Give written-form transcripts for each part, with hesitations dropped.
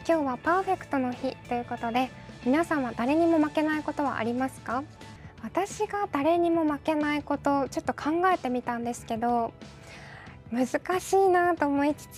今日はパーフェクトの日ということで、皆さんは誰にも負けないことはありますか？私が誰にも負けないことちょっと考えてみたんですけど、難しいなと思いつつ、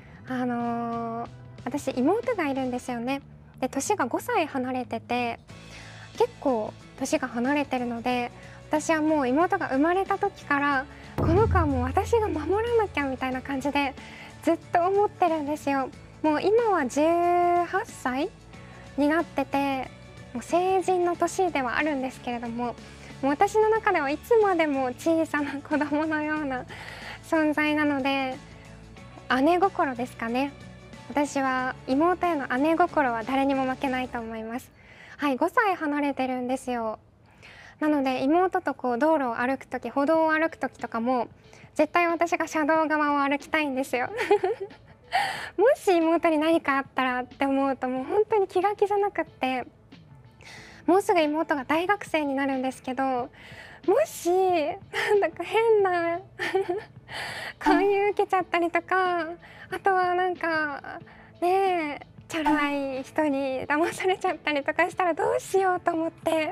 私妹がいるんですよね。で、年が5歳離れてて、結構年が離れてるので、私はもう妹が生まれた時からこの子はもう私が守らなきゃみたいな感じでずっと思ってるんですよ。もう今は18歳になってて、もう成人の年ではあるんですけれども、もう私の中ではいつまでも小さな子供のような存在なので、姉心ですかね。私は妹への姉心は誰にも負けないと思います。はい、5歳離れてるんですよ。なので妹とこう道路を歩く時、歩道を歩く時とかも絶対私が車道側を歩きたいんですよ。もし妹に何かあったらって思うと、もう本当に気が気じゃなくって、もうすぐ妹が大学生になるんですけど、もしなんだか変な勧誘受けちゃったりとか、あとはなんかねえチャラい人に騙されちゃったりとかしたらどうしようと思って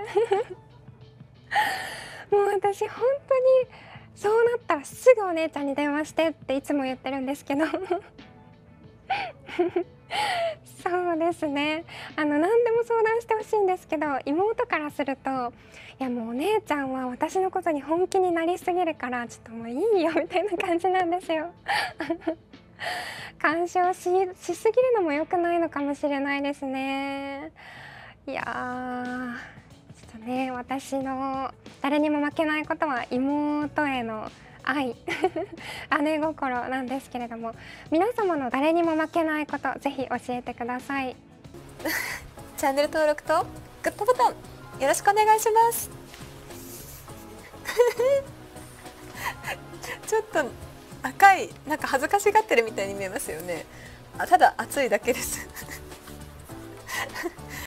もう私本当にそうなったらすぐお姉ちゃんに電話してっていつも言ってるんですけどそうですね。何でも相談してほしいんですけど、妹からすると、いやもうお姉ちゃんは私のことに本気になりすぎるからちょっともういいよみたいな感じなんですよ。干渉しすぎるのも良くないのかもしれないですね。いやー、ちょっとね、私の誰にも負けないことは妹への愛姉心なんですけれども、皆様の誰にも負けないことぜひ教えてください。 チャンネル登録とグッドボタンよろしくお願いしますちょっと赤い、なんか恥ずかしがってるみたいに見えますよね。ただ暑いだけです